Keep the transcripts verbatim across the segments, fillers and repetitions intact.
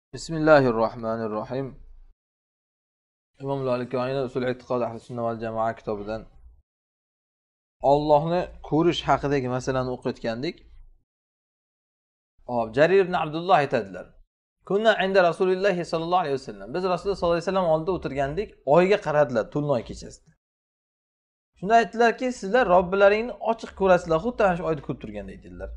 Bismillahirrohmanirrohim. Imom Lalikoyni Usul E'tiqod Ahli Sunna val Jamoa kitobidan Allohni ko'rish haqidagi masalani o'qitgandik. Hop, Jarir ibn Abdulloh aytadilar. Kunna inda Rasululloh sallallohu alayhi vasallam. Biz Rasululloh sallallohu alayhi vasallam oldida o'tirgandik, oyga qaradilar Tulnoy kechasida. Shunda aytdilarki, sizlar Robbilaringni ochiq ko'rasizlar, xuddi ana shu oyni ko'rib turgandek dedilar.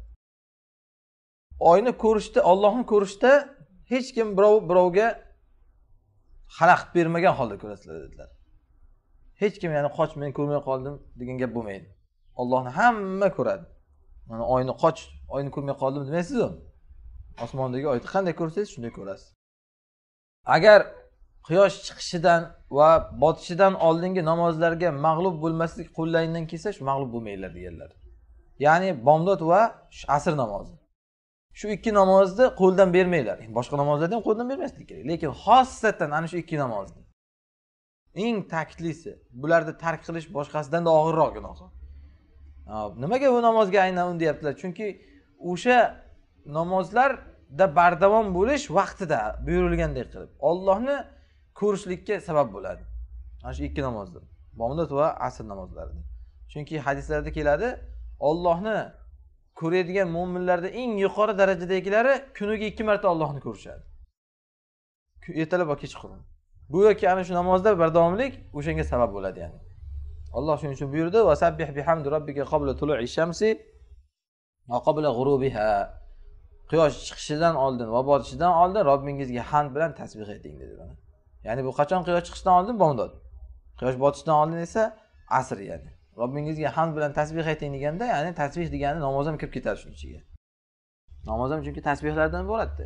Oyni ko'rishda, Allohni ko'rishda hech kim birov birovga xalaqit bermagan holda ko'rasizlar dedilar. Hech kim ya'ni qoch men ko'rmay qoldim degan gap bo'lmaydi. Allohni hamma ko'radi. Mana oyni qoch, oyni ko'rmay qoldim demaysiz-ku. Osmondagi oyni qanday ko'rsangiz shunday ko'rasiz. Agar quyosh chiqishidan va botishidan oldingi namozlarga mag'lub bo'lmaslik qo'llaringdan kelsa, shu mag'lub bo'lmaylar deganlar. Ya'ni bomdod va asr namozi. Shu ikki namozni qo'ldan bermaylar. Boshqa namozlarni ham qo'ldan bermaslik kerak. Lekin xossatan ana shu ikki namozni eng ta'kidlisi, bularni tark qilish boshqasidan da og'irroq gunoh. Nimaga bu namozga aynan uni deyaptilar? Chunki o'sha namozlarda bardavom bo'lish vaqtida buyurilgandek qilib Allohni ko'rishlikka sabab bo'ladi. Ana shu ikki namozda, bomdod va asr namozlarida. Chunki hadislarda keladi, Allohni ko'radigan mu'minlarda eng yuqori darajadagilari kuniga ikki marta Allohni ko'rishadi. Ertalab va kechqurun. Go'yoki ana shu namozda bardavomlik o'shanga sabab bo'ladi yani. Alloh shuning uchun buyurdi: "Va sabbih bihamdi robbika qabla tulu'i shamsi va qabla g'urubiha." Quyosh chiqishidan oldin va botishidan oldin Robbingizga hamd bilan tasbih eting dedi bana. Ya'ni bu qachon quyosh chiqishidan oldin bomdod. Quyosh botishidan oldin esa asr yani. Robbingizga hamd bilan tasbih ayting deganda, ya'ni tasbih degani namoz ham kirib ketadi shuning ichiga. Namoz ham chunki tasbihlardan iboratda.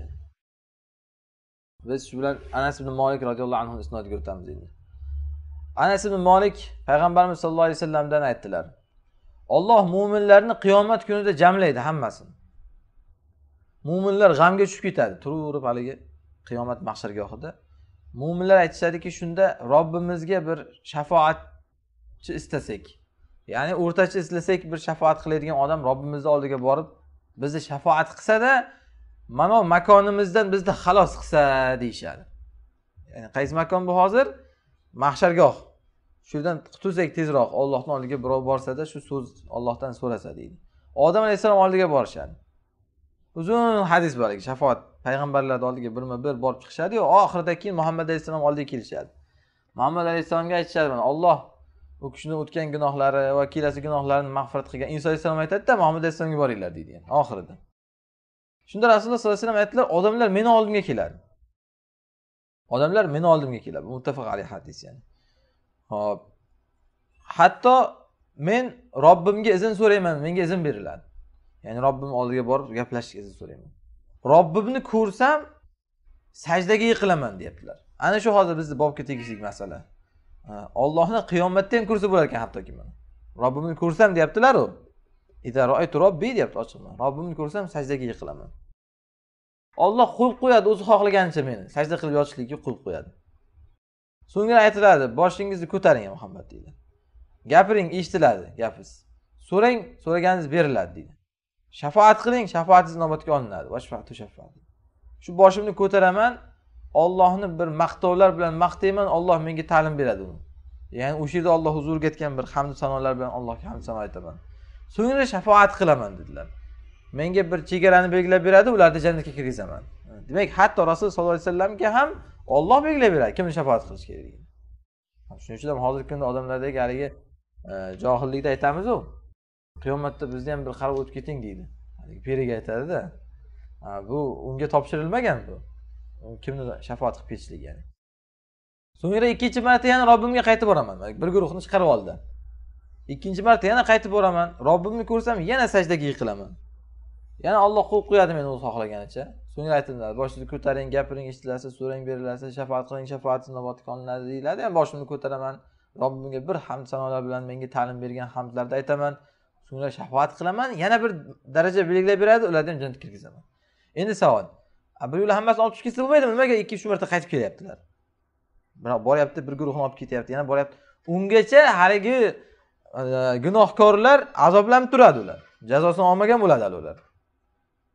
Biz shu bilan Anas ibn Malik radhiyallohu anhu isnodiga o'tamiz endi. Anas ibn Malik payg'ambarimiz sollallohu alayhi vasallamdan aytdilar: Alloh mu'minlarni qiyomat kunida jamlaydi hammasini. Mu'minlar g'amga tushib ketadi, turib haligi qiyomat mahshargohida. Mu'minlar aytishadiki, shunda Robbimizga bir shafoatchi istasak, ya'ni o'rtacha islasak bir shafaat qiladigan odam Robbimizning oldiga borib bizni shafaat qilsa-da, mana makonimizdan bizni xalos qilsa deyshadi. Ya'ni qaysi makon bu hozir? Mahshargoh. Shundan qutulsak tezroq Allohning oldiga birov borsa-da, shu so'z Allohdan so'rasa deydi. Odam alayhisalom oldiga borishadi. Uzun hadis bor, shafaat payg'ambarlarning oldiga birma-bir borib chiqishadi-yu, oxirida keyin Muhammad alayhisalom oldiga kelishadi. Muhammad alayhisalomga aytishadi, mana Alloh u kishining o'tgan gunohlari va kelasi gunohlarini mag'firat qilgan. Isa alayhisalom aytadi-da, Muhammad alayhisalomga boringlar deydi yani oxirida. Shunda Rasululloh sollallohu alayhi vasallam aytdilar, odamlar meni oldimga keladi. Odamlar meni oldimga keladi. Bu muttafaq alayhi hadis yani. Hop. Hatto men Robbimga izn so'rayman, menga izn beriladi. Ya'ni Robbim oldiga borib gaplashishga izn so'rayman. Robbimni ko'rsam sajdaga yiqilaman deyaptilar. Ana shu hozir bizning bobga tegishli masala. Allohni qiyomatda ham ko'rsa bo'lar ekan hattoki mana. Robbimni ko'rsam deyaptilar u. Ida ra'aytu robbi deyapti ochiqman. Robbimni ko'rsam sajdaga yiqilaman. Alloh qo'yib qo'yadi o'zi xohlaganicha meni sajda qilib yotishlikka qo'yib qo'yadi. So'ngra aytiladi, boshingizni ko'taring Muhammad deydi. Gapiring, eshitiladi gapingiz. So'rang, so'raganingiz beriladi deydi. Shafaat qiling, shafaatingiz inobatga olinadi. Vashfa'tu shafaat. Shu boshimni ko'taraman, Allohni bir maqtovlar bilan maqtayman, Alloh menga ta'lim beradi uni. Ya'ni o'sha yerda Alloh huzuriga ketgan bir hamd sanolar bilan Allohga hamd sano aytaman. So'ngra shafaat qilaman dedilar. Menga bir chegarani belgilab beradi, ularni jannatga kirgizaman. Demak, hatto Rasul sollallohu alayhi vasallamga ham Alloh belgilab beradi, kimni shafaat qilish kerakligini. Shuning uchun ham hozirgi kunda odamlardagi haligi johillikda aytamiz-ku, qiyomatda bizni ham bir qarab o'tib keting deydi. Haligi periga aytadi-da. Bu unga topshirilmagan bu. Kimni shafaat qilib ketishlik yani. So'ngra ikkinchi marta yana Robbimga qaytib boraman. Bir guruhni chiqarib oldi. Ikkinchi marta yana qaytib boraman. Robbimni ko'rsam yana sajdaga yiqilaman. Yana Alloh qo'yib qo'yadi meni o'zi xohlaganicha. So'ngra aytiladi, boshingizni ko'taring, gapiring, eshitilasa, so'rang, berilasa, shafaat qiling, shafaatingiz inobatga olinadi deyiladi. Ham boshimni ko'taraman. Robbimga bir hamd sanolar bilan menga ta'lim bergan hamdlarni aytaman. So'ngra shafaat qilaman, yana bir daraja belgilab beradi, ularni ham jannatga kirgizaman. Endi savol. Bir yo'la hammasini olib chiqib ketsa bo'lmaydimi? Nimaga ikki uch marta qaytib kelyaptilar? Biroq boryapti, bir guruhni olib ketyapti, yana boryapti. Ungacha haligi gunohkorlar azoblanib turadi ular. Jazosini olmagan bo'ladi ular.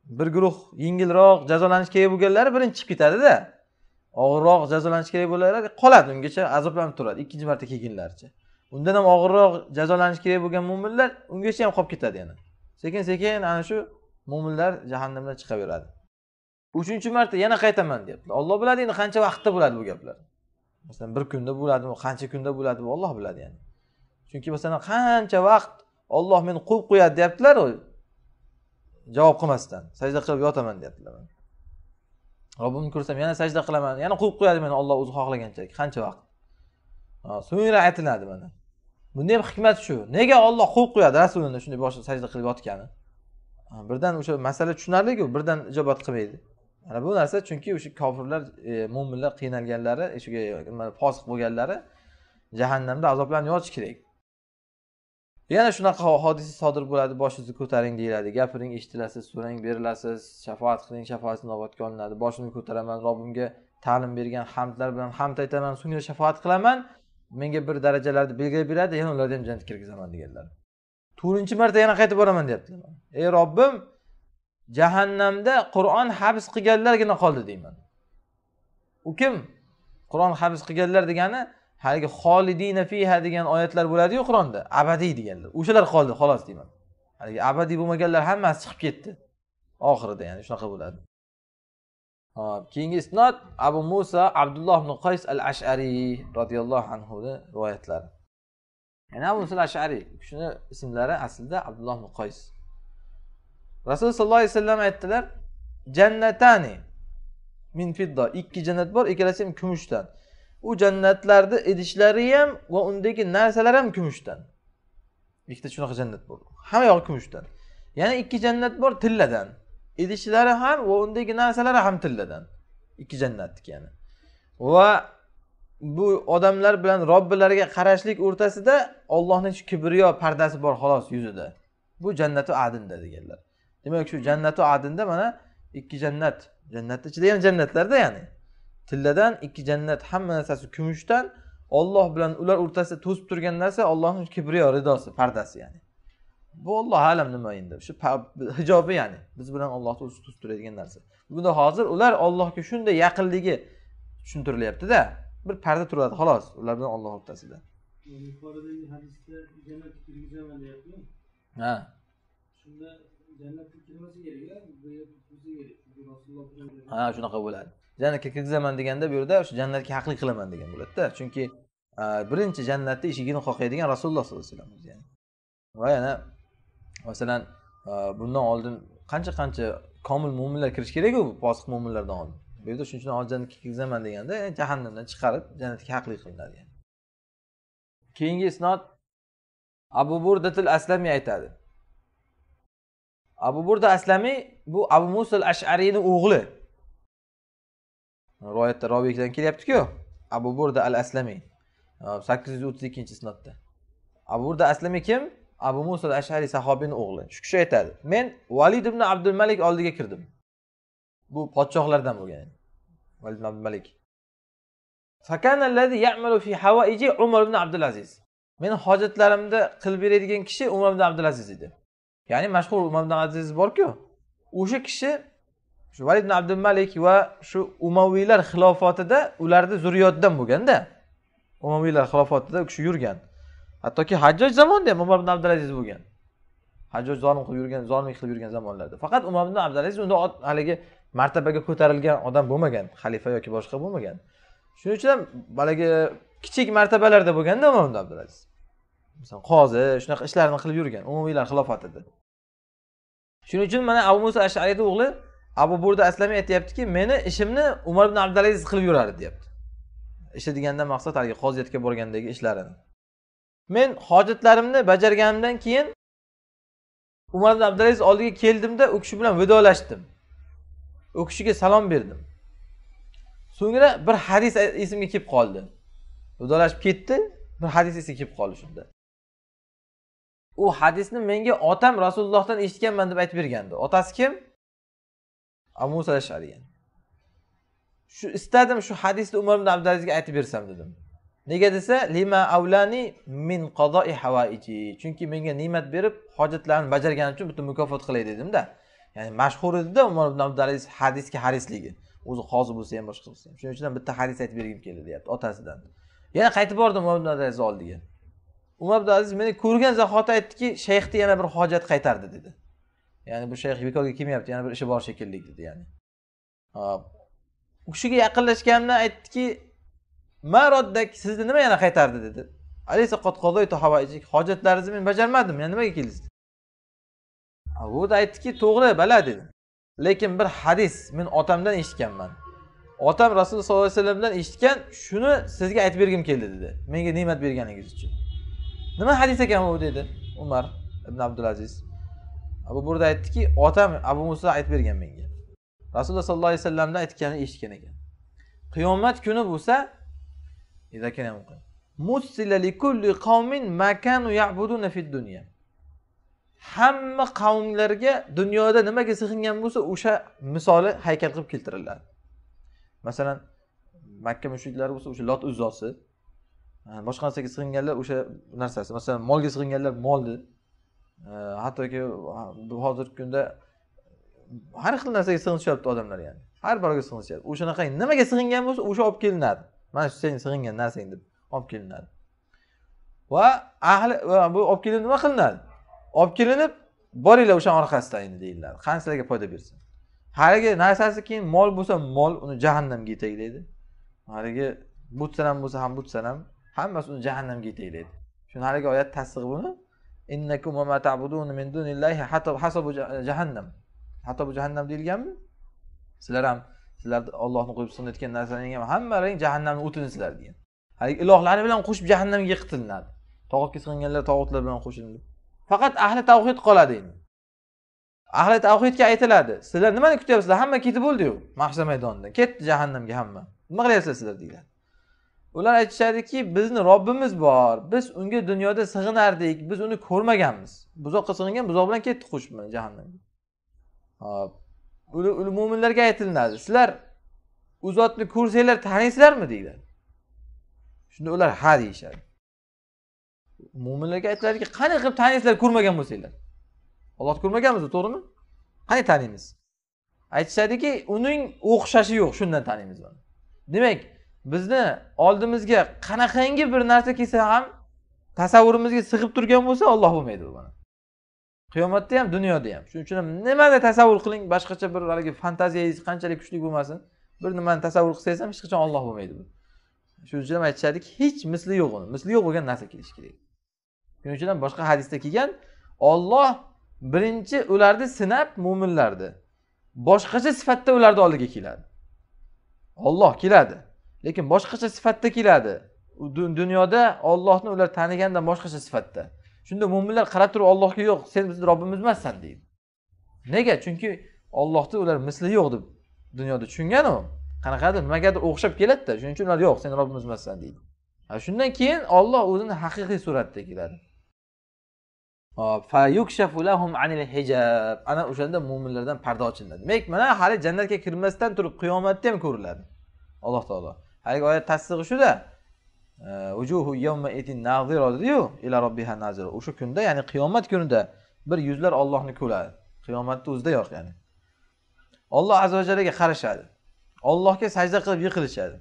bir guruh yengilroq jazolanish kerak bo'lganlari birinchi chiqib ketadi-da. Og'irroq jazolanish kerak bo'lganlar qoladi, ungacha azoblanib turadi ikkinchi marta kelganlaricha. Undan ham og'irroq jazolanish kerak bo'lgan mu'minlar ungacha ham qolib ketadi yana. Sekin-sekin ana shu mu'minlar jahannamdan chiqaveradi. uchinchi marta yana qaytaman deyaptilar. Alloh biladi endi qancha vaqtda bo'ladi bu gaplar. Masalan bir kunda bo'ladimi, qancha kunda bo'ladimi, Alloh biladi yani. Chunki masalan qancha vaqt Alloh meni qo'yib qo'yadi deyaptilar, javob qilmasdan sajda qilib yotaman deyaptilar. Robbimni ko'rsam yana sajda qilaman, yana qo'yib qo'yadi meni Alloh o'zi xohlaganchalik. Qancha vaqt? Ha, so'ngra aytiladi mana. Bunda ham hikmat shu. Nega Alloh qo'yib qo'yadi rasulini shunday boshida sajda qilib yotgani? Birdan o'sha masala tushunarli-ku, birdan ijobat qilmaydi. Mana bu narsa chunki o'sha kofirlar, e, mu'minlar qiynalganlari, o'shaga fosiq bo'lganlari jahannamda azoblanib yotish kerak. Yana shunaqa hodisa sodir bo'ladi, boshingizni ko'taring deyiladi, gapiring, eshitilasiz, so'rang, berilasiz, shafaat qiling, shafaat inobatga olinadi. Boshimni ko'taraman, Robbimga ta'lim bergan hamdlar bilan hamd aytaman, so'ngra shafaat qilaman, menga bir darajalarni belgilab beradi, yana ularni ham jannatga kirgizaman deganlar. to'rtinchi marta yana qaytib boraman deyaptilar. Ey Robbim, jahannamda Qur'on habs qilganlargina qoldi deyman. U kim? Qur'on habs qilganlar degani haligi xolidina fiha degan oyatlar bo'ladi-ku Qur'onda, abadiy deganlar. O'shalar qoldi, xolos deyman. Haligi abadiy bo'lmaganlar hammasi chiqib ketdi. Oxirida ya'ni shunaqa bo'ladi. Hop, keyingi isnod Abu Musa Abdulloh ibn Qays al-Ash'ari radhiyallohu anhu ning rivoyatlari. Yana Abu Musa al-Ash'ari, shuni ismlari aslida Abdulloh ibn Qays. Rasululloh sollallohu alayhi vasallam aytdilar: "Jannatani min fidda." Ikki jannat bor, ikkalasi ham kumushdan. U jannatlarda idishlari ham va undagi narsalar ham kumushdan. Ikkita shunaqa jannat bor. Hamma yo'q kumushdan. Yana ikki jannat bor tilladan. Idishlari ham va undagi narsalari ham tilladan. Ikki jannatniki yana. Va bu odamlar bilan Robbilariga qarashlik o'rtasida Allohning shu kibriyo pardasi bor xolos yuzida. Bu jannatu adinda deganlar. Demak shu jannatu adinda mana ikki jannat, jannatning ichida ham jannatlarda ya'ni. Tilladan ikki jannat, hamma narsasi kumushdan, Alloh bilan ular o'rtasida to'sib turgan narsa Allohning kibriyo ridosi, pardasi ya'ni. Bu Alloh alam nima endi? Shu hijobi ya'ni. Biz bilan Allohni o'zi to'sib turadigan narsa. Bunda hozir ular Allohga shunday yaqinligi tushuntirilyapti-da. Bir parda turadi xolos ular bilan Alloh o'rtasida. Yuqoridagi hadisda jannatga kirgizaman deyapti. Ha. Shunda jannatga kirmasa kerak, bu yerga kirsa kerak. Chunki Rasululloh Ha, shunaqa bo'ladi. Jannatga kirgizaman deganda bu yerda o'sha jannatga haqli qilaman degan bo'ladi-da. Chunki birinchi jannatning eshigini qoqiydigan Rasululloh sollallohu alayhi vasallam ya'ni. Va yana masalan bundan oldin qancha-qancha komil mu'minlar kirish kerak-ku, fosiq mu'minlardan oldin. Bu yerda shuning uchun jannatga kirgizaman deganda jahannamdan chiqarib jannatga haqli qilinadi yani. Keyingi isnod Abu Burdatul Aslami aytadi. Abu Burda Aslami bu Abu Musa al-Ash'arining o'g'li. Rivoyatda roviydan kelyapti-ku. Abu Burda al-Aslami sakkiz yuz o'ttiz ikkinchi isnodda. Abu Burda Aslami kim? Abu Musa al-Ash'ari sahobining o'g'li. Shu kishi aytadi: "Men Valid ibn Abdul Malik oldiga kirdim." Bu podshohlardan bo'lgan. Valid ibn Abdul Malik. Fakana allazi ya'malu fi hawaiji Umar ibn Abdul Aziz. Men hojatlarimda qilib beradigan kishi Umar ibn Abdul Aziz edi. Ya'ni mashhur Umar ibn Abdul Aziz bor-ku. O'sha kishi shu Valid ibn Abdul Malik va shu Umaviylar xilofatida ularning zurriyodidan bo'lganda. Umaviylar xilofatida u kishi yurgan. Hattoki Hajjoj zamonida ham Umar ibn Abdul Aziz bo'lgan. Hajjoj zolim qilib yurgan, zolimlik qilib yurgan zamonlarda. Faqat Umar ibn Abdul Aziz unda haligi martabaga ko'tarilgan odam bo'lmagan, xalifa yoki boshqa bo'lmagan. Shuning uchun ham balagi kichik martabalarda bo'lganda Umar ibn Abdul Aziz. Masalan, qozi, shunaqa ishlarni qilib yurgan Umaviylar xilofatida. Shuning uchun mana Abu Musa Ash'arining o'g'li Abu Burda Aslami aytayaptiki, meni ishimni Umar ibn Abdul Aziz qilib yurardi, deyapti. Ishi degandan maqsad haligi qoziyatga borgandagi ishlarini. Men hojatlarimni bajarganimdan keyin Umar ibn Abdul Aziz oldiga keldimda u kishi bilan vidolashdim. U kishiga salom berdim. So'ngra bir hadis esimga kelib qoldi. Vidolashib ketdi, bir hadis esimga kelib qoldi shunda. U hadisni menga otam Rasulullohdan eshitganman deb aytib bergandi. Otasi kim? Abu Musa al-Ash'ari. Shu istadim shu hadisni Umar ibn Abdul Azizga aytib bersam dedim. Nega desa, lima avlani min qada'i hawaiji. Chunki menga ne'mat berib, hojatlarni bajarganim uchun butun mukofot qilay dedim-da. Ya'ni mashhur edi-da Umar ibn Abdulaziz hadisga harisligi. O'zi qozi bo'lsa ham boshqa bo'lsa ham. Shuning uchun bitta hadis aytib bergim keldi, deyapti otasidan. Yana qaytib bordim Umar ibn Abdulaziz oldiga. Umar ibn Abdulaziz meni ko'rgan zahoti aytdiki, shayxni yana bir hojat qaytardi dedi. Ya'ni bu shayx bekorga kelmayapti, yana bir ishi bor shekilli dedi, ya'ni. Hop. U kishiga yaqinlashganimda aytdiki, "Maroddak sizni nima yana qaytardi?" dedi. "Alaysa qad qadaytu hawajik, hojatlaringizni men bajarmadim, yana nimaga keldingiz?" U da aytdiki, "To'g'ri, bala" dedi. Lekin bir hadis men otamdan eshitganman. Otam Rasululloh sollallohu alayhi vasallamdan eshitgan, shuni sizga aytib bergim keldi dedi. Menga ne'mat berganingiz uchun. Nima hadis ekan bu dedi Umar ibn Abdulaziz. Abu Burda aytdiki, otam Abu Musa aytib bergan menga. Rasululloh sollallohu alayhi vasallamdan aytganini eshitgan ekan. Qiyomat kuni bo'lsa, idakan musila likulli qawmin ma kanu ya'buduna fid dunya. Hamma qavmlarga dunyoda nimaga sig'ingan bo'lsa, o'sha misoli haykal qilib keltiriladi. Masalan, Makka mushriklari bo'lsa, o'sha Lot uzzosi, boshqa narsaga sig'inganlar o'sha narsasi. Masalan, molga sig'inganlar molni, hattoki hozirgi kunda har xil narsaga sig'inishyapti odamlar, ya'ni. Har biriga sig'inishyapti. O'shanaqa nimaga sig'ingan bo'lsa, o'sha olib kelinadi. Mana shu sen sig'ingan narsang deb olib kelinadi. Va ahli bu olib kelinib nima qilinadi? Olib kelinib, boringlar o'sha orqasidan endi deyiladi. Qani sizlarga foyda bersin. Haligi narsasi keyin mol bo'lsa, mol uni jahannamga yetaklaydi. Haligi butsan ham bo'lsa ham butsan ham hammasi uni jahannamga yetaklaydi. Shuni haligi oyat tasdig'i buni. Innakum wa ma ta'budun min dunillahi hatta hasabu jahannam. Hatto bu jahannam deyilganmi? Sizlar ham sizlar Allohni qo'yib sunayotgan narsalarning ham hammalaring jahannamning o'tinisizlar degan. Haligi ilohlari bilan qo'shib jahannamga yiqitiladi. Tog'otga sig'inganlar tog'otlar bilan qo'shiladi. Faqat ahli tavhid qoladi endi. Ahli tavhidga aytiladi. Sizlar nimani kutyapsizlar? Hamma ketib bo'ldi-yu mahshar maydonidan. Ketdi jahannamga hamma. Nima qilyapsizlar sizlar deyiladi. Ular aytishadiki, bizni Robbimiz bor. Biz unga dunyoda sig'inardik. Biz uni ko'rmaganmiz. Buzoqqa sig'ingan buzoq bilan ketdi qo'shib jahannamga. Hop. Ul mo'minlarga aytiladi. Sizlar u zotni ko'rsanglar taniysizlarmi deyiladi. Shunda ular ha deyishadi. Mo'minlarga aytiladiki, qani qilib taniysizlar ko'rmagan bo'lsanglar? Alloh ko'rmaganmiz, to'g'rimi? Qani taniymiz? Aytishadiki, uning o'xshashi yo'q, shundan taniymiz uni. Demak, bizni oldimizga qanaqangi bir narsa kelsa ham tasavvurimizga sig'ib turgan bo'lsa, Alloh bo'lmaydi bu. Qiyomatda ham, dunyoda ham. Shuning uchun ham nimani tasavvur qiling, boshqacha bir haligi fantaziyangiz qanchalik kuchli bo'lmasin, bir nimani tasavvur qilsangiz ham hech qachon Alloh bo'lmaydi bu. Shuning uchun ham aytishadiki, hech misli yo'q uni. Misli yo'q bo'lgan narsa kelish kerak. Shuning uchun ham boshqa hadisda kelgan, Alloh birinchi ularni sinab mu'minlarni boshqacha sifatda ularning oldiga keladi. Alloh keladi, lekin boshqacha sifatda keladi. Dunyoda Allohni ular tanigandan boshqacha sifatda. Shunda mu'minlar qarab turib Allohga yo'q, sen bizning Robbimiz emassan deydi. Nega? Chunki Allohda ular misli yo'q deb dunyoda tushungan u. Qanaqadir nimagadir o'xshab keladi-da, shuning uchun ular yo'q, sen Robbimiz emassan deydi. Ha, shundan keyin Alloh o'zini haqiqiy suratda keladi. Hop, fa yukshafu lahum anil hijab. Ana o'shanda mu'minlardan parda ochiladi. Demak, mana hali jannatga kirmasdan turib qiyomatda ham ko'riladi. Alloh taolo. Haligi oyat tasdig'i shu-da. Wujuhu yawma itin nazira diyu ila robbiha nazira. O'sha kunda, ya'ni qiyomat kunida bir yuzlar Allohni ko'radi. Qiyomatda o'zida yo'q, ya'ni. Alloh azza va jallaga qarashadi. Allohga sajda qilib yiqilishadi.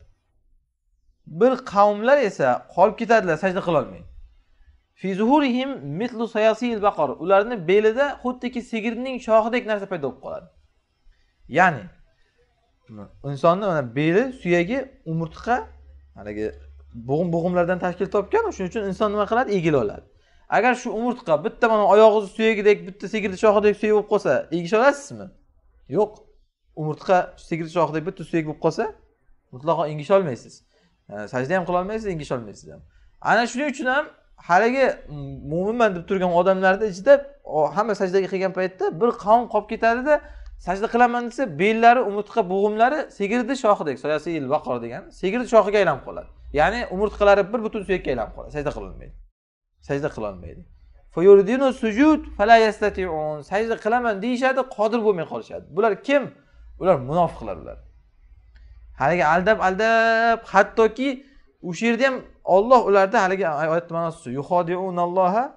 Bir qavmlar esa qolib ketadilar, sajda qila olmaydi. Fi zuhurihim mithlu sayasil baqar. Ularning belida xuddiki sigirning shoxidek narsa paydo bo'lib qoladi. Ya'ni insonning mana beli, suyagi, umurtqa, haligi bo'g'im-bo'g'imlardan tashkil topgan, shuning uchun inson nima qiladi? Egila oladi. Agar shu umurtqa bitta mana oyog'i suyagidek, bitta sigirning shoxidek suyak bo'lib qolsa, egisha olasizmi? Yo'q. Umurtqa sigirning shoxidek bitta suyak bo'lib qolsa, mutlaqo engisha olmaysiz. Sajda ham qila olmaysiz, engisha olmaysiz ham. Ana shuning uchun ham haligi mo'minman deb turgan odamlarning ichida hamma sajdaga qilgan paytda bir qavm qolib ketadi-da, sajda qilaman desa, bellari, umurtqa, bo'g'imlari sigirning shoxidek, sayasil baqar degan, sigirning shoxiga aylanib qoladi. Ya'ni umurtqalari bir butun suyakka aylanib qoladi, sajda qila olmaydi. Sajda qila olmaydi. Fayuridinu sujud fala yastati'un. Sajda qilaman deyshadi, qodir bo'lmay qolishadi. Bular kim? Ular munofiqlar ular. Haligi aldab-aldab, hattoki o'sha yerda ham Alloh ularda haligi oyatning ma'nosi yuxodiunalloha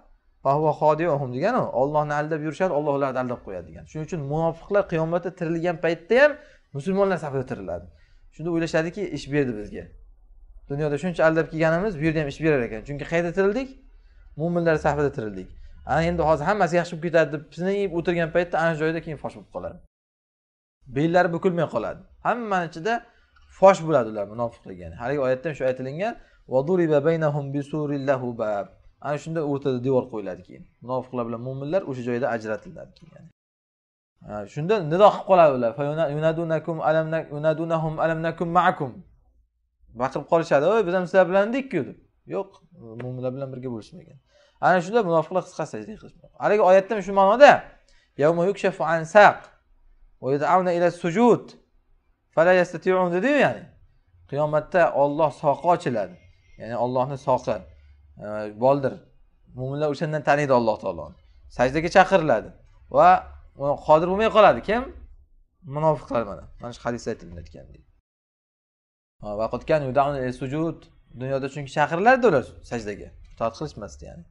Fahva xodiyuhum degan u, Allohni aldab yurishadi, Alloh ularni aldab qo'yadi degan. Shuning uchun munofiqlar qiyomatda tirilgan paytda ham musulmonlar safida tiriladi. Shunda o'ylashadiki, ish berdi bizga. Dunyoda shuncha aldab kelganimiz, bu yerda ham ish berar ekan. Chunki qayerda tirildik? Mu'minlar safida tirildik. Ana endi hozir hammasi yaxshi bo'lib ketadi deb pisnayib o'tirgan paytda ana joyda keyin fosh bo'lib qoladi. Bellari bukilmay qoladi. Hammaning ichida fosh bo'ladi ular munofiqlik ya'ni. Haligi oyatda ham shu aytilgan, "Va duriba baynahum bisurillahu bab." Ana shunda o'rtada devor qo'yiladi keyin. Munofiqlar bilan mu'minlar o'sha joyda ajratiladi keyin. Ha, shunda nido qilib qoladi ular. Fa yunadunakum alamnak yunadunahum alamnakum ma'akum. Baqirib qolishadi, "Oy, biz ham sizlar bilan edik-ku" deb. Yo'q, mu'minlar bilan birga bo'lishmagan. Ana shunda munofiqlar qisqa sajda qilishmoq. Haligi oyatda shu ma'noda yawma yukshafu an saq va yud'auna ila sujud fala yastati'un dedi ya'ni. Qiyomatda Alloh soqi ochiladi. Ya'ni Allohning soqi, boldir. Mu'minlar o'shandan taniydi Alloh taoloni. Sajdaga chaqiriladi va uni qodir bo'lmay qoladi. Kim? Munofiqlar mana. Mana shu hadisda aytilgan. Va qad kan yud'auna ila sujud. Dunyoda chunki chaqirilardi ular sajdaga. Itoat qilishmasdi ya'ni.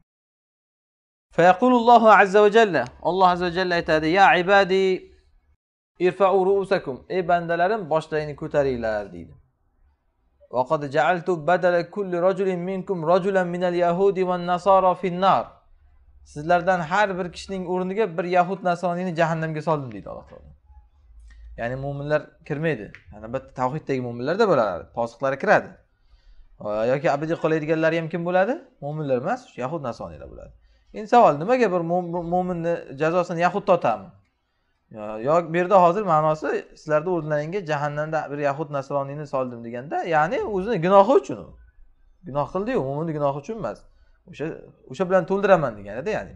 فيقول الله عز وجل الله عز وجل aytadi ya ibadi irfa'u ru'usakum ey bandalarim boshlaringni ko'taringlar deydi. Va qad ja'altu badala kulli rajulin minkum rajulan min al-yahudi wan-nasara fin-nar. Sizlardan har bir kishining o'rniga bir yahud nasroniyni jahannamga soldim deydi Alloh taolo. Ya'ni mu'minlar kirmaydi. Albatta tavhiddagi mu'minlarda bo'ladi, fosiqlar kiradi. Yoki abadiy qolaydiganlar ham kim bo'ladi? Mu'minlar emas, yahud nasroniylar bo'ladi. Endi savol, nimaga bir mu'minni jazosini yahud totami? Yo, bu yerda hozir ma'nosi sizlarda o'rnlaringga jahannamda bir yahud nasroniyni soldim deganda, ya'ni o'zini gunohi uchun u. Gunoh qildi-yu, mu'minning gunohi uchun emas. O'sha o'sha bilan to'ldiraman deganida, ya'ni.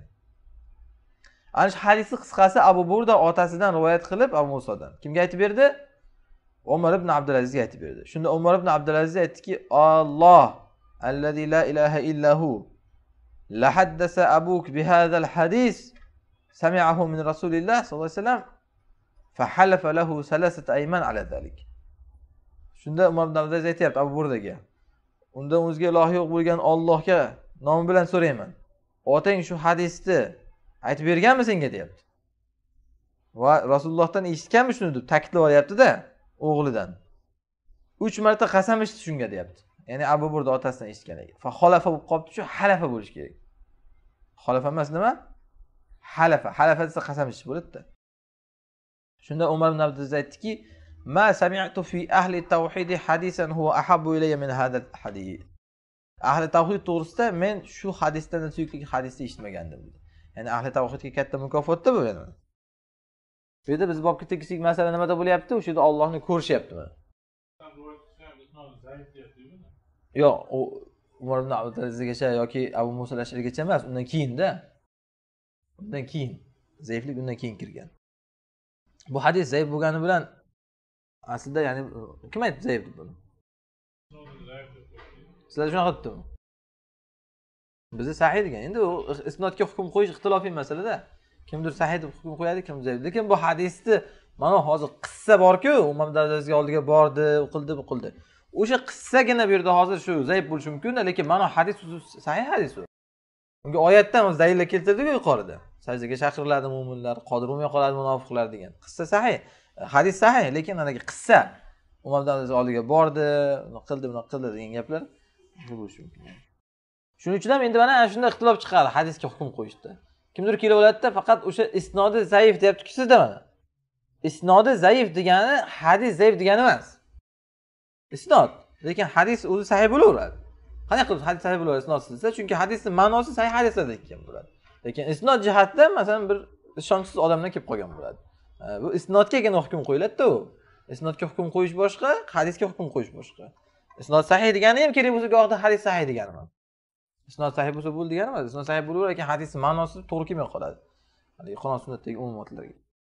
Ana shu hadisning qisqasi Abu Burda otasidan rivoyat qilib Abu Musodan. Kimga aytib berdi? Umar ibn Abdulazizga aytib berdi. Shunda Umar ibn Abdulaziz aytdiki, "Alloh allazi la ilaha illahu la haddasa abuk bihadha al-hadis sami'ahu min Rasulillah sallallohu alayhi vasallam fa halafa lahu salasata ayman ala zalik." Shunda Umar ibn Abdulaziz aytayapti Abu Burdaga, "Undan o'zga iloh yo'q bo'lgan Allohga nomi bilan so'rayman. Otang shu hadisni aytib berganmi senga?" deyapti. Va Rasulullohdan eshitganmi shuni deb ta'kidlab olyapti-da, o'g'lidan. uch marta qasam ichdi shunga deyapti. Ya'ni Abu Burda otasidan eshitgan ekan. Fa xolafa bo'lib qolibdi, shu halafa bo'lish kerak. Xolafa emas nima? Halafa. Halafa desa qasam ichish bo'ladi-da. Shunda Umar ibn Abdulaziz aytdiki, "Ma sami'tu fi ahli tawhid hadisan huwa ahabbu ilayya min hadha al-hadith." Ahli tawhid to'g'risida men shu hadisdan suyukli hadisni eshitmagandim dedi. Ya'ni ahli tawhidga katta mukofotda bu yana. Bu yerda biz borib ketdik masala nimada bo'lyapti? O'sha yerda Allohni ko'rishyaptimi? Yo'q, u Umar ibn Abdulazizgacha yoki Abu Muso al-Asharigacha emas, undan keyinda. Undan keyin, zaiflik undan keyin kirgan. Bu hadis zaif bo'lgani bilan aslida ya'ni kim aytdi zaif deb buni? Sizlar shunaqa aytdimi? Bizda sahih degan. Endi u isnodga hukm qo'yish ixtilofiy masalada. Kimdir sahih deb hukm qo'yadi, kim zaif. Lekin bu hadisni mana hozir qissa bor-ku, Umar ibn Abdulazizga oldiga bordi, o'qildi, o'qildi. O'sha qissagina bu yerda hozir shu zaif bo'lishi mumkin, lekin mana hadis sahih hadis u. Unga oyatdan o'z dalillar keltirdik yuqorida. Sajdaga chaqiriladi mu'minlar, qodir bo'lmay qoladi munofiqlar degan. Qissa sahih, hadis sahih, lekin anagi qissa Umar ibn Abdulaziz oldiga bordi, uni qildi, buni qildi degan gaplar bo'lishi mumkin. Shuning uchun ham endi mana ana shunda ixtilof chiqadi hadisga hukm qo'yishda. Kimdir kelaveladida faqat o'sha isnodi zaif deyapti-ku sizda mana. Isnodi zaif degani hadis zaif degani emas. Isnod, lekin hadis o'zi sahih bo'laveradi. Qanday qilib hadis sahih bo'laveradi isnodsiz desa? Chunki hadisning ma'nosi sahih hadislarda ekan bo'ladi. Lekin isnod jihatdan masalan bir ishonchsiz odamdan kelib qolgan bo'ladi. Bu isnodgagina hukm qo'yiladi-da u. Isnodga hukm qo'yish boshqa, hadisga hukm qo'yish boshqa. Isnod sahih degani ham kerak bo'lsa go'yoqda hadis sahih degani emas. Isnod sahih bo'lsa bo'ldi degani emas. Isnod sahih bo'laveradi, lekin hadisning ma'nosi to'g'ri kelmay qoladi. Hali Qur'on sunnatdagi umumotlarga.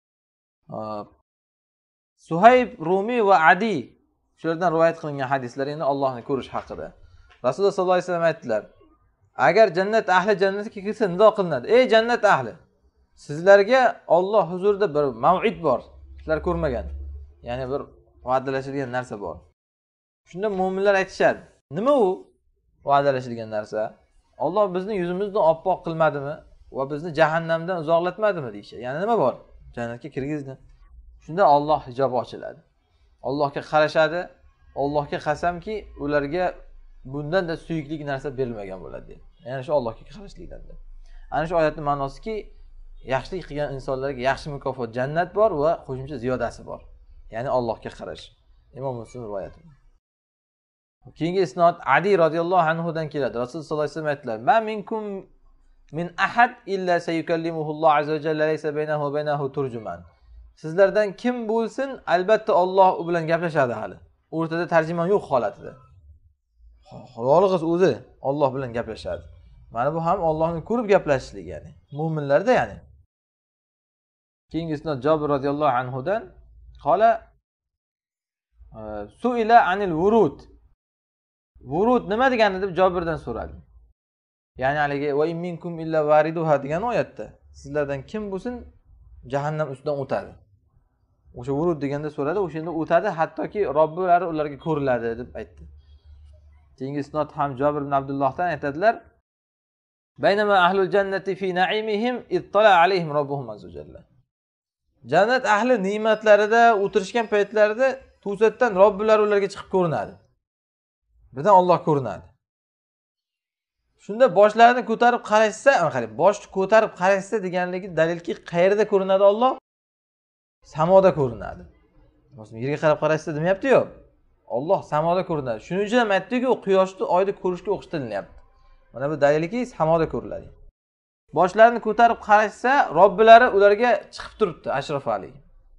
Suhayb Rumi va Adi shulardan rivoyat qilingan hadislar endi Allohni ko'rish haqida. Rasululloh sollallohu alayhi vasallam aytdilar: "Agar jannat ahli jannatga kirsa nido qilinadi. Ey jannat ahli, sizlarga Alloh huzurida bir mav'id bor. Sizlar ko'rmagan. Ya'ni bir va'dalashilgan narsa bor." Shunda mu'minlar aytishadi: "Nima u va'dalashilgan narsa? Alloh bizning yuzimizni oppoq qilmadimi? va bizni jahannamdan uzoqlatmadimi deyishadi. Ya'ni nima bor? Jannatga kirgizdi. Shunda Alloh hijobi ochiladi. Allohga qarashadi. Allohga qasamki, ularga bundan da suyukli narsa berilmagan bo'ladi dedi. Ya'ni shu Allohga qarashlikdan. Ana shu oyatning ma'nosiki, yaxshilik qilgan insonlarga yaxshi mukofot jannat bor va qo'shimcha ziyodasi bor. Ya'ni Allohga qarash. Imom Muslim rivoyati. Keyingi isnod Adi radhiyallohu anhu dan keladi. Rasululloh sollallohu alayhi vasallam aytdilar: "Ma minkum min ahad illa sayukallimuhu Alloh azza va jalla laysa baynahu va baynahu turjuman." Sizlardan kim bo'lsin, albatta Alloh u bilan gaplashadi hali. O'rtada tarjimon yo'q holatida. Yolg'iz o'zi Alloh bilan gaplashadi. Mana bu ham Allohni ko'rib gaplashishlik ya'ni. Mu'minlarda ya'ni. Keyingi isnod Jabir radhiyallohu anhu dan qala suila anil vurud. Vurud nima degani deb Jabirdan so'radi. Ya'ni haligi va in minkum illa variduha degan oyatda sizlardan kim bo'lsin jahannam ustidan o'tadi. O'sha vurud deganda so'radi, o'shanda o'tadi, hattoki Robbilari ularga ko'riladi deb aytdi. Keyingi isnod ham Jabir ibn Abdullohdan aytadilar: "Baynama ahlul jannati fi na'imihim ittala alayhim robbuhum azza jalla." Jannat ahli ne'matlarida o'tirishgan paytlarida to'satdan Robbilari ularga chiqib ko'rinadi. Birdan Alloh ko'rinadi. Shunda boshlarini ko'tarib qarashsa, qarang, boshni ko'tarib qarashsa deganligi dalilki qayerda ko'rinadi Alloh? Samoda ko'rinadi. Masalan, yerga qarab qarashsa demayapti-ku. Alloh samoda ko'rinadi. Shuning uchun ham aytdiki, u quyoshni oyni ko'rishga o'xshatilyapti. Mana bu dalilki samoda ko'riladi. Boshlarini ko'tarib qarashsa, Robbilari ularga chiqib turibdi, ashrafali.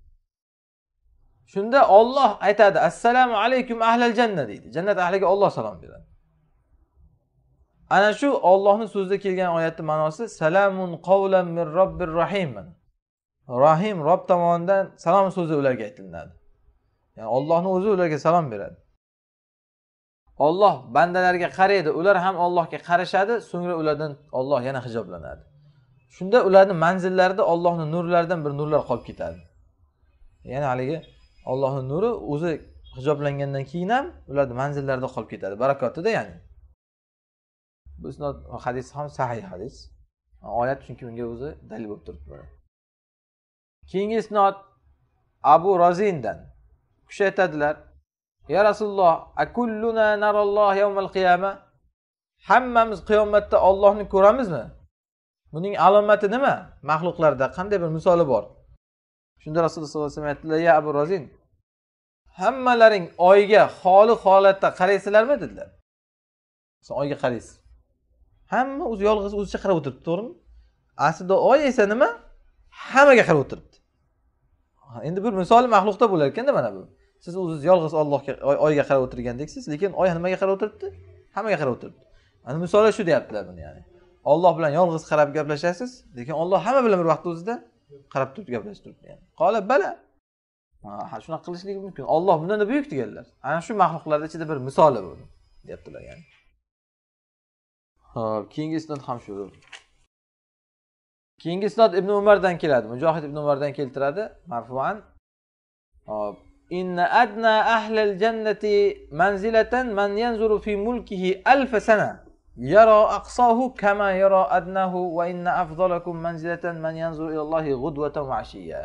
Shunda Alloh aytadi: "Assalomu alaykum ahlal janna" deydi. Jannat ahliga Alloh salom beradi. Ana shu Allohning so'zida kelgan oyatning ma'nosi salamun qawlan min robbir rahim. Rahim Rob tomonidan salom so'zi ularga aytiladi. Ya'ni Allohning o'zi ularga salom beradi. Alloh bandalarga qaraydi, ular ham Allohga qarashadi, so'ngra ulardan Alloh yana hijoblanadi. Shunda ularning manzillarida Allohning nurlaridan bir nurlar qolib ketadi. Ya'ni haligi Allohning nuri o'zi hijoblangandan keyin ham ularning manzillarida qolib ketadi. Barakotida ya'ni. Bu isnod hadis ham sahih hadis. Oyat chunki unga o'zi dalil bo'lib turibdi. Keyingi isnod Abu Rozindan. Kishi aytadilar: "Ya Rasululloh, akulluna naralloh yawmal qiyama?" Hammamiz qiyomatda Allohni ko'ramizmi? Buning alomati nima? Mahluqlarda qanday bir misoli bor? Shunda Rasululloh sollallohu alayhi vasallam aytdilar: "Ya Abu Rozin, hammalaring oyga xoli holatda qaraysizlarmi?" dedilar. Sen oyga qaraysiz. Hamma o'zi yolg'iz o'zicha qarab o'tiribdi, to'g'rimi? Aslida oy esa nima? Hammaga qarab o'tiribdi. Endi bir misol mahluqda bo'lar ekanda mana bu. Siz o'zingiz yolg'iz Allohga oyga qarab o'tirgandeksiz, lekin oy nimaga qarab o'tiribdi? Hammaga qarab o'tiribdi. Ana misollar shu deyaptilar buni ya'ni. Alloh bilan yolg'iz qarab gaplashasiz, lekin Alloh hamma bilan bir vaqt o'zida qarab turib gaplashib turibdi ya'ni. Qola bala. Ha, shuna qilishlik mumkin. Alloh bundan da buyuk deganlar. Ana shu mahluqlar ichida bir misoli bu, deyaptilar ya'ni. Xo'p, keyingi isnod ham shu. Keyingi isnod Ibn Umardan keladi. Mujohid Ibn Umardan keltiradi marfu'an. Hop. Inna adna ahlal jannati manzilatan man yanzuru fi mulkihi alf sana yara aqsahu kama yara adnahu wa inna afdalakum manzilatan man yanzuru ila Allohi ghudwatan wa ashiya.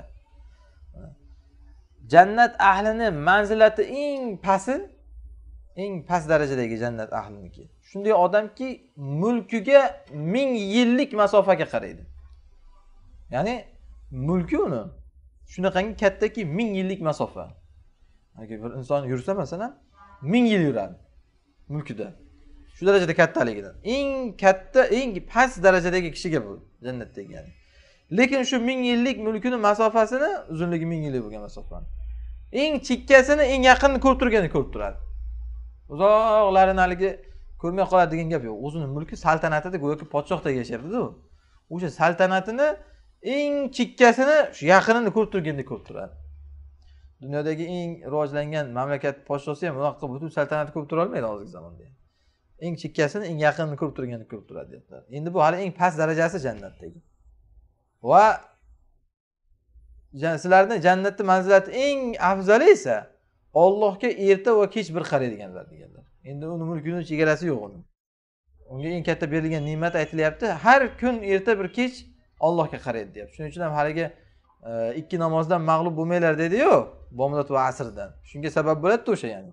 Jannat ahlining manzilati eng pasti, eng past darajadagi jannat ahliniki. Shunday odamki mulkiga ming yillik masofaga qaraydi. Ya'ni mulki uni shunaqangi kattaki ming yillik masofa. Agar bir inson yursa masalan ming yil yuradi mulkida. Shu darajada kattaligidan. Eng katta, eng past darajadagi kishiga bu jannatdagi ya'ni. Lekin shu ming yillik mulkining masofasini, uzunligi ming yillik bo'lgan masofani, eng chekkasini, eng yaqinni ko'rib turganini ko'rib turadi. Uzoqlarini haligi ko'rmay qoladi degan gap yo'q. O'zining mulki saltanatida go'yoki podshohdek yashaydi-ku. O'sha saltanatini eng chekkasini, shu yaqinini ko'rib turgandek ko'rib turadi. Dunyodagi eng rivojlangan mamlakat podshosi ham unaqa butun saltanatni ko'rib tura olmaydi hozirgi zamonda. Eng chekkasini, eng yaqinini ko'rib turgandek ko'rib turadi deyaptilar. Endi bu hali eng past darajasi jannatdagi. Va sizlarning jannatning manzilati eng afzali esa Allohga erta va kech bir qaraydiganlar deganlar. Endi uni mulkining chegarasi yo'q uni. unga eng katta berilgan ne'mat aytilyapti. Har kun erta bir kech Allohga qaraydi deyapti. Shuning uchun ham haligi ikki namozdan mag'lub bo'lmanglar dedi-yu, bomdod va asrdan. Shunga sabab bo'ladi o'sha ya'ni.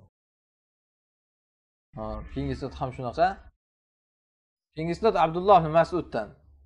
Ha, keyingi isnod ham shunaqa. Keyingi isnod Abdulloh ibn Mas'uddan.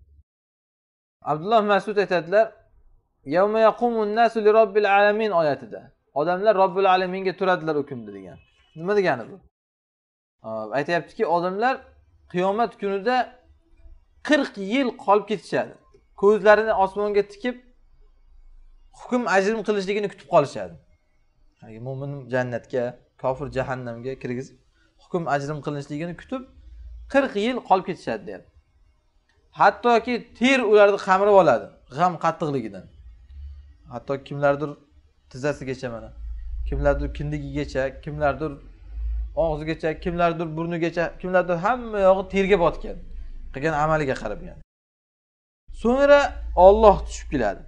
Abdulloh ibn Mas'ud aytadilar: "Yawma yaqumun nasu li robbil alamin" oyatida. Odamlar Robbil alaminga turadilar u kunda degan. Nima degani bu? Aytayaptiki, odamlar qiyomat kunida qirq yil qolib ketishadi. Ko'zlarini osmonga tikib hukm ajrim qilishligini kutib qolishadi. Ya'ni mu'min jannatga, kofir jahannamga kirgizib, hukm ajrim qilinishligini kutib qirq yil qolib ketishadi deyapti. Hattoki ter ularni qamirib oladi, g'am qattiqligidan. Hatto kimlardir tizzasigacha mana, kimlardir kindigigacha, kimlardir og'zigacha, kimlardir burnigacha, kimlardir hamma yog'i terga botgan. Qilgan amaliga qarab yani. So'ngra Alloh tushib keladi.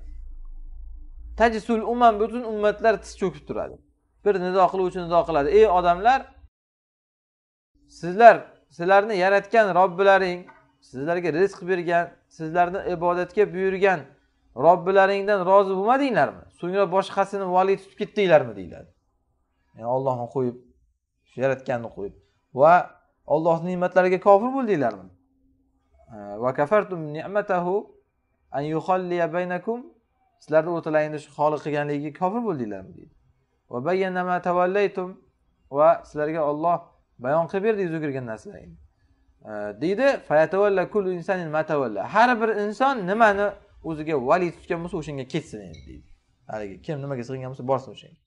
Tajisul umam, butun ummatlar tiz cho'kib turadi. Bir nido qiluvchi nido qiladi: "Ey odamlar, sizlar, sizlarni yaratgan Robbilaring, sizlarga rizq bergan, sizlarni ibodatga buyurgan Robbilaringdan rozi bo'lmadinglarmi? So'ngra boshqasini vali tutib ketdinglarmi?" deyiladi. Ya'ni Allohni qo'yib, yaratganni qo'yib va Allohning ne'matlariga kofir bo'ldinglarmi? Va kafartum ni'matahu an yukhalliya baynakum, sizlarning o'rtalaringizda shu xoliq qilganligiga kofir bo'ldinglarmi deydi. Va bayyana ma tavallaytum, va sizlarga Alloh bayon qilib berdi yuz o'girgan narsalarni. Deydi, fayatawalla kullu insanin ma tawalla. Har bir inson nimani o'ziga vali tutgan bo'lsa, o'shanga ketsin endi deydi. Haligi kim nimaga sig'ingan bo'lsa, borsin o'shanga.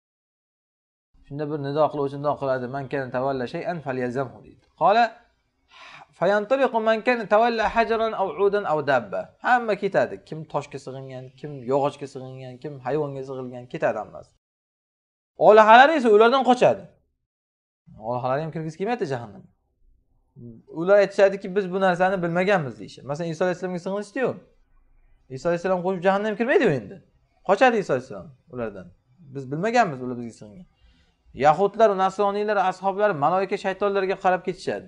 Shunda bir nido qiluvchi nido qiladi: "Man kana tawalla shay'an falyazamhu" deydi. Qala fayantaliqu man kana tawalla hajaran aw udan aw dabba. Hamma ketadi. Kim toshga sig'ingan, kim yog'ochga sig'ingan, kim hayvonga sig'ilgan ketadi hammasi. Olahalari esa ulardan qochadi. Olahalari ham kirgiz kelmaydi jahannamga. Ular aytishadiki, biz bu narsani bilmaganmiz deyishadi. Masalan, Iso alayhisolamga sig'inishdi-yu. Iso alayhisolam qo'shib jahannamga kirmaydi endi. Qochadi Iso alayhisolam ulardan. Biz bilmaganmiz ular bizga sig'ingan. Yahudlar, nasroniylar, ashoblar malaika shaytonlarga qarab ketishadi.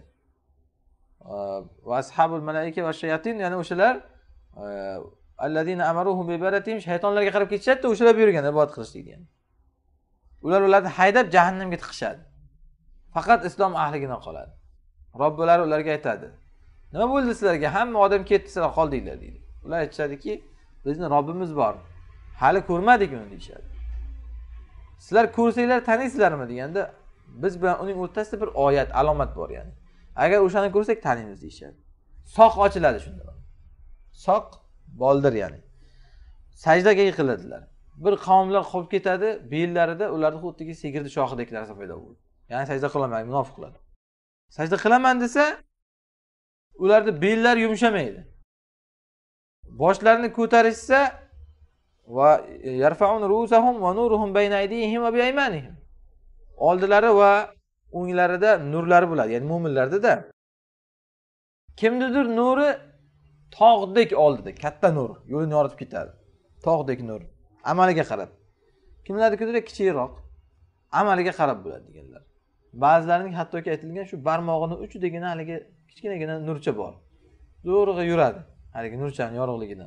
Va ashabul malaika va shayatin, ya'ni o'shalar allazina amaruhu bi ibadatihim, shaytonlarga qarab ketishadi, o'shalar buyurgan ibodat qilishlik degan. Ular ularni haydab jahannamga tiqishadi. Faqat islom ahligina qoladi. Robbilari ularga aytadi: "Nima bo'ldi sizlarga? Hamma odam ketdi, sizlar qoldinglar" deydi. Ular aytishadiki, "Bizning Robbimiz bor. Hali ko'rmadik uni" deyshadi. "Sizlar ko'rsanglar taniysizlarmi?" deganda, "Biz bilan uning o'rtasida bir oyat, alomat bor ya'ni. Agar o'shani ko'rsak taniymiz" deyshadi. Soq ochiladi shunda. Soq boldir ya'ni. Sajdaga yiqiladilar. Bir qavmlar qolib ketadi, bellarida ularning xuddiki sigirni shoxidek narsa paydo bo'ladi. Ya'ni sajda qilolmaydi, munofiqlar. Sajda qilaman desa, ularning bellari yumshamaydi. Boshlarini ko'tarishsa va yarfa'un ru'usahum va nuruhum bayna aydihim va bi aymanihim. Oldilari va o'nglarida nurlari bo'ladi, ya'ni mu'minlarda-da. Kimnidir nuri tog'dek oldida, katta nur, yo'lni yoritib ketadi. Tog'dek nur, amaliga qarab. Kimlarnikidir kichikroq, amaliga qarab bo'ladi deganlar. Ba'zilarining hattoki aytilgan shu barmog'ining uchidagina haligi kichkinagina nurcha bor. Zo'rg'a yuradi, haligi nurchaning yorug'ligidan.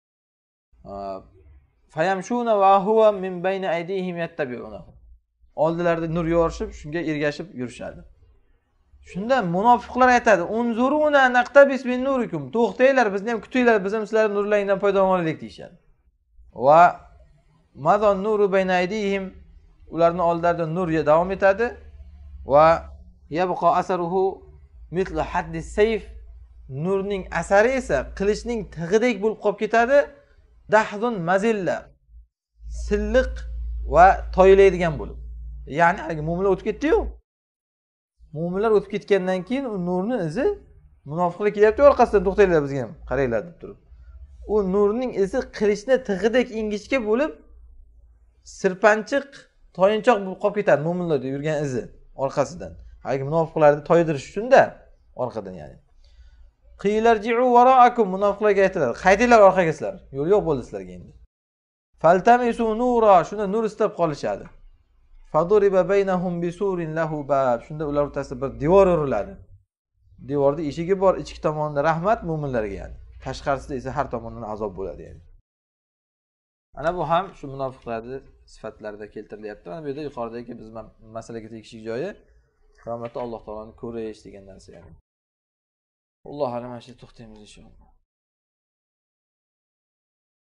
Fayamshuna va huwa min bayni aydihim yattabi'unahu. Oldilarida nur yorishib, shunga ergashib yurishadi. Shunda munofiqlar aytadi: "Unzuruna naqtabis min nurikum." To'xtanglar, bizni ham kutinglar, biz ham sizlarning nurlaringizdan foydalan olaylik deyshadi. Va madon nuru bayna aydihim, ularning oldilarida nur davom etadi. Va yabqa asaruhu mithlu haddi sayf, nurning asari esa qilichning tig'idek bo'lib qolib ketadi. Dahdun mazilla, silliq va toylaydigan bo'lib. Ya'ni hali mu'minlar o'tib ketdi-yu. Mu'minlar o'tib ketgandan keyin u nurning izi munofiqlar kelyapti orqasidan, to'xtanglar bizga ham qaranglar deb turib. U nurning izi qilichni tig'idek ingichka bo'lib, sirpanchiq, toyinchoq bo'lib qolib ketadi mu'minlarda yurgan izi orqasidan. Hali munofiqlarni toydirish uchun-da orqadan ya'ni. Qilarji'u wara'akum, munofiqlarga aytiladi: "Qaydinglar orqaga sizlar. Yo'l yo'q bo'ldi sizlarga endi." Faltamisu nura, shunda nur istab qolishadi. Faduriba baynahum bisurin lahu bab, shunda ular o'rtasida bir devor uriladi. devorda eshigi bor, ichki tomonida rahmat mo'minlarga ya'ni. Tashqarisida esa har tomondan azob bo'ladi ya'ni. Ana bu ham shu munofiqlarning sifatlarida keltirilyapti. Mana bu yerda yuqoridagi biz masalaga tegishli joyi qiyomatda Alloh taoloni ko'rish degan narsa ya'ni. Alloh alam, mana shu to'xtaymiz inshaalloh.